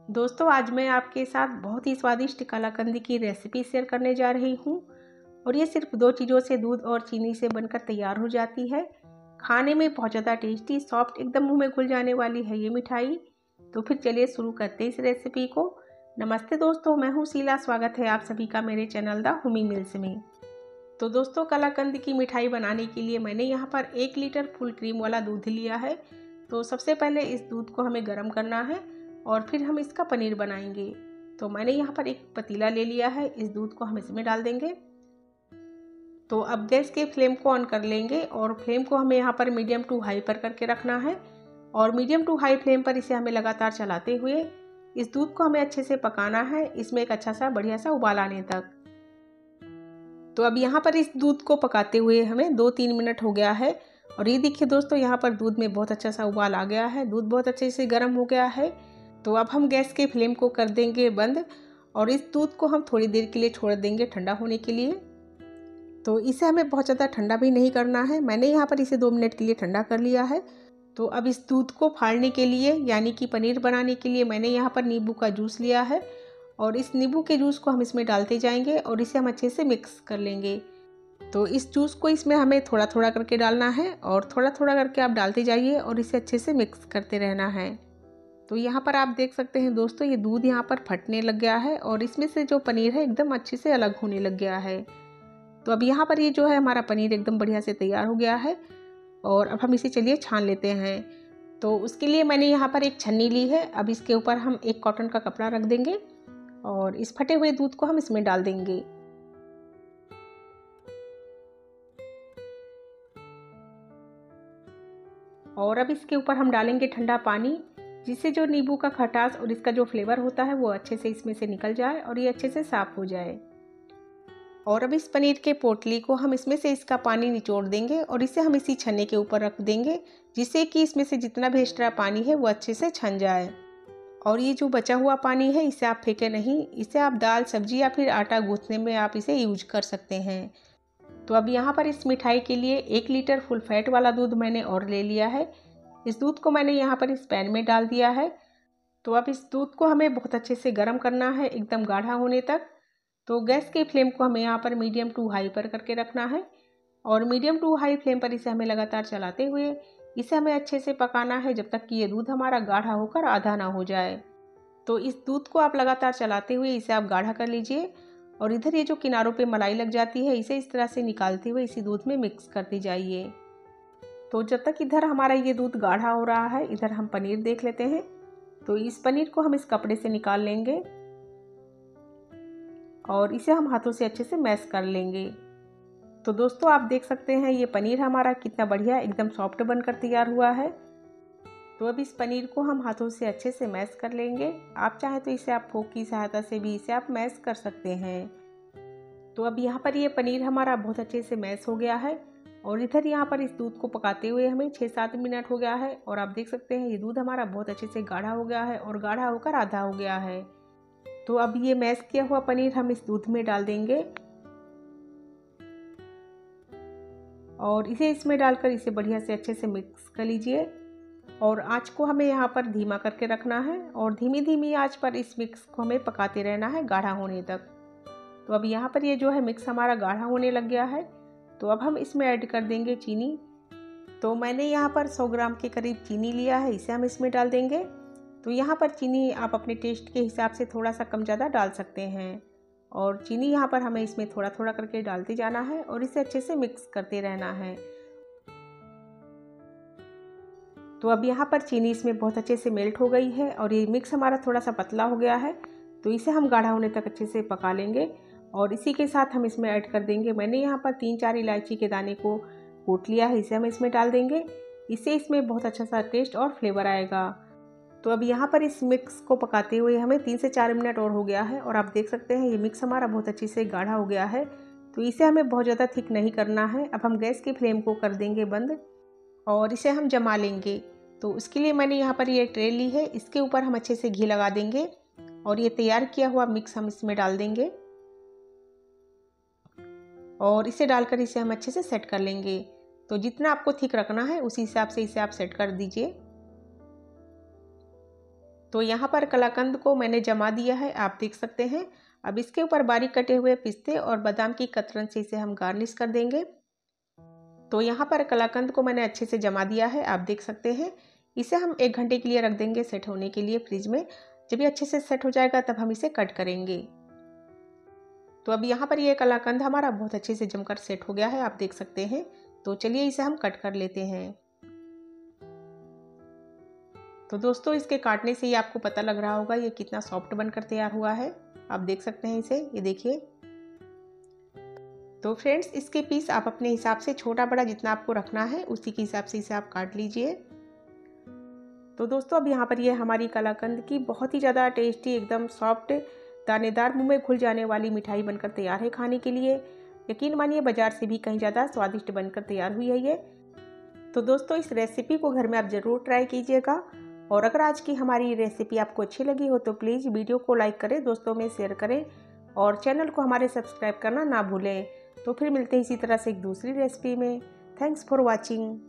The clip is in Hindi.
दोस्तों, आज मैं आपके साथ बहुत ही स्वादिष्ट कलाकंद की रेसिपी शेयर करने जा रही हूँ। और ये सिर्फ 2 चीज़ों से, दूध और चीनी से बनकर तैयार हो जाती है। खाने में बहुत ज़्यादा टेस्टी, सॉफ्ट, एकदम मुंह में घुल जाने वाली है ये मिठाई। तो फिर चलिए शुरू करते हैं इस रेसिपी को। नमस्ते दोस्तों, मैं हूँ शीला। स्वागत है आप सभी का मेरे चैनल द हुमी मिल्स में। तो दोस्तों, कलाकंद की मिठाई बनाने के लिए मैंने यहाँ पर 1 लीटर फुल क्रीम वाला दूध लिया है। तो सबसे पहले इस दूध को हमें गर्म करना है और फिर हम इसका पनीर बनाएंगे। तो मैंने यहाँ पर एक पतीला ले लिया है, इस दूध को हम इसमें डाल देंगे। तो अब गैस के फ्लेम को ऑन कर लेंगे और फ्लेम को हमें यहाँ पर मीडियम टू हाई पर करके रखना है। और मीडियम टू हाई फ्लेम पर इसे हमें लगातार चलाते हुए इस दूध को हमें अच्छे से पकाना है, इसमें एक अच्छा सा बढ़िया सा उबाल आने तक। तो अब यहाँ पर इस दूध को पकाते हुए हमें 2-3 मिनट हो गया है। और ये देखिए दोस्तों, यहाँ पर दूध में बहुत अच्छा सा उबाल आ गया है, दूध बहुत अच्छे से गर्म हो गया है। तो अब हम गैस के फ्लेम को कर देंगे बंद और इस दूध को हम थोड़ी देर के लिए छोड़ देंगे ठंडा होने के लिए। तो इसे हमें बहुत ज़्यादा ठंडा भी नहीं करना है, मैंने यहाँ पर इसे 2 मिनट के लिए ठंडा कर लिया है। तो अब इस दूध को फाड़ने के लिए, यानी कि पनीर बनाने के लिए, मैंने यहाँ पर नींबू का जूस लिया है। और इस नींबू के जूस को हम इसमें डालते जाएंगे और इसे हम अच्छे से मिक्स कर लेंगे। तो इस जूस को इसमें हमें थोड़ा थोड़ा करके डालना है और थोड़ा थोड़ा करके आप डालते जाइए और इसे अच्छे से मिक्स करते रहना है। तो यहाँ पर आप देख सकते हैं दोस्तों, ये दूध यहाँ पर फटने लग गया है और इसमें से जो पनीर है एकदम अच्छे से अलग होने लग गया है। तो अब यहाँ पर ये जो है हमारा पनीर एकदम बढ़िया से तैयार हो गया है। और अब हम इसे चलिए छान लेते हैं। तो उसके लिए मैंने यहाँ पर एक छन्नी ली है। अब इसके ऊपर हम एक कॉटन का कपड़ा रख देंगे और इस फटे हुए दूध को हम इसमें डाल देंगे। और अब इसके ऊपर हम डालेंगे ठंडा पानी, जिससे जो नींबू का खटास और इसका जो फ्लेवर होता है वो अच्छे से इसमें से निकल जाए और ये अच्छे से साफ हो जाए। और अब इस पनीर के पोटली को हम इसमें से इसका पानी निचोड़ देंगे और इसे हम इसी छन्ने के ऊपर रख देंगे, जिससे कि इसमें से जितना भी एक्स्ट्रा पानी है वो अच्छे से छन जाए। और ये जो बचा हुआ पानी है इसे आप फेंके नहीं, इसे आप दाल, सब्जी या फिर आटा गूंथने में आप इसे यूज कर सकते हैं। तो अब यहाँ पर इस मिठाई के लिए 1 लीटर फुल फैट वाला दूध मैंने और ले लिया है। इस दूध को मैंने यहाँ पर इस पैन में डाल दिया है। तो अब इस दूध को हमें बहुत अच्छे से गर्म करना है, एकदम गाढ़ा होने तक। तो गैस के फ्लेम को हमें यहाँ पर मीडियम टू हाई पर करके रखना है और मीडियम टू हाई फ्लेम पर इसे हमें लगातार चलाते हुए इसे हमें अच्छे से पकाना है, जब तक कि ये दूध हमारा गाढ़ा होकर आधा ना हो जाए। तो इस दूध को आप लगातार चलाते हुए इसे आप गाढ़ा कर लीजिए। और इधर ये जो किनारों पे मलाई लग जाती है इसे इस तरह से निकालते हुए इसी दूध में मिक्स करते जाइए। तो जब तक इधर हमारा ये दूध गाढ़ा हो रहा है, इधर हम पनीर देख लेते हैं। तो इस पनीर को हम इस कपड़े से निकाल लेंगे और इसे हम हाथों से अच्छे से मैश कर लेंगे। तो दोस्तों, आप देख सकते हैं ये पनीर हमारा कितना बढ़िया एकदम सॉफ्ट बनकर तैयार हुआ है। तो अब इस पनीर को हम हाथों से अच्छे से मैश कर लेंगे। आप चाहें तो इसे आप फोक की सहायता से भी इसे आप मैश कर सकते हैं। तो अब यहाँ पर ये पनीर हमारा बहुत अच्छे से मैश हो गया है और इधर यहाँ पर इस दूध को पकाते हुए हमें 6-7 मिनट हो गया है। और आप देख सकते हैं ये दूध हमारा बहुत अच्छे से गाढ़ा हो गया है और गाढ़ा होकर आधा हो गया है। तो अब ये मैश किया हुआ पनीर हम इस दूध में डाल देंगे और इसे इसमें डालकर इसे बढ़िया से अच्छे से मिक्स कर लीजिए। और आँच को हमें यहाँ पर धीमा करके रखना है और धीमी धीमी आँच पर इस मिक्स को हमें पकाते रहना है गाढ़ा होने तक। तो अब यहाँ पर ये जो है मिक्स हमारा गाढ़ा होने लग गया है। तो अब हम इसमें ऐड कर देंगे चीनी। तो मैंने यहाँ पर 100 ग्राम के करीब चीनी लिया है, इसे हम इसमें डाल देंगे। तो यहाँ पर चीनी आप अपने टेस्ट के हिसाब से थोड़ा सा कम ज़्यादा डाल सकते हैं। और चीनी यहाँ पर हमें इसमें थोड़ा थोड़ा करके डालते जाना है और इसे अच्छे से मिक्स करते रहना है। तो अब यहाँ पर चीनी इसमें बहुत अच्छे से मेल्ट हो गई है और ये मिक्स हमारा थोड़ा सा पतला हो गया है। तो इसे हम गाढ़ा होने तक अच्छे से पका लेंगे। और इसी के साथ हम इसमें ऐड कर देंगे, मैंने यहाँ पर 3-4 इलायची के दाने को कूट लिया है, इसे हम इसमें डाल देंगे। इससे इसमें बहुत अच्छा सा टेस्ट और फ्लेवर आएगा। तो अब यहाँ पर इस मिक्स को पकाते हुए हमें 3 से 4 मिनट और हो गया है और आप देख सकते हैं ये मिक्स हमारा बहुत अच्छे से गाढ़ा हो गया है। तो इसे हमें बहुत ज़्यादा थिक नहीं करना है। अब हम गैस की फ्लेम को कर देंगे बंद और इसे हम जमा लेंगे। तो उसके लिए मैंने यहाँ पर ये ट्रे ली है, इसके ऊपर हम अच्छे से घी लगा देंगे और ये तैयार किया हुआ मिक्स हम इसमें डाल देंगे और इसे डालकर इसे हम अच्छे से सेट कर लेंगे। तो जितना आपको थिक रखना है उसी हिसाब से इसे आप सेट कर दीजिए। तो यहाँ पर कलाकंद को मैंने जमा दिया है, आप देख सकते हैं। अब इसके ऊपर बारीक कटे हुए पिस्ते और बादाम की कतरन से इसे हम गार्निश कर देंगे। तो यहाँ पर कलाकंद को मैंने अच्छे से जमा दिया है, आप देख सकते हैं। इसे हम 1 घंटे के लिए रख देंगे सेट होने के लिए फ्रिज में। जब ये अच्छे से सेट हो जाएगा तब हम इसे कट करेंगे। तो अब यहाँ पर ये कलाकंद हमारा बहुत अच्छे से जमकर सेट हो गया है, आप देख सकते हैं। तो चलिए इसे हम कट कर लेते हैं। तो दोस्तों इसके काटने से ही आपको पता लग रहा होगा ये कितना सॉफ्ट बनकर तैयार हुआ है, आप देख सकते हैं इसे, ये देखिए। तो फ्रेंड्स इसके पीस आप अपने हिसाब से छोटा बड़ा जितना आपको रखना है उसी के हिसाब से इसे आप काट लीजिए। तो दोस्तों अब यहाँ पर ये हमारी कलाकंद की बहुत ही ज़्यादा टेस्टी एकदम सॉफ्ट दानेदार मुंह में घुल जाने वाली मिठाई बनकर तैयार है खाने के लिए। यकीन मानिए बाजार से भी कहीं ज़्यादा स्वादिष्ट बनकर तैयार हुई है ये। तो दोस्तों इस रेसिपी को घर में आप ज़रूर ट्राई कीजिएगा। और अगर आज की हमारी रेसिपी आपको अच्छी लगी हो तो प्लीज़ वीडियो को लाइक करें, दोस्तों में शेयर करें और चैनल को हमारे सब्सक्राइब करना ना भूलें। तो फिर मिलते हैं इसी तरह से एक दूसरी रेसिपी में। Thanks for watching.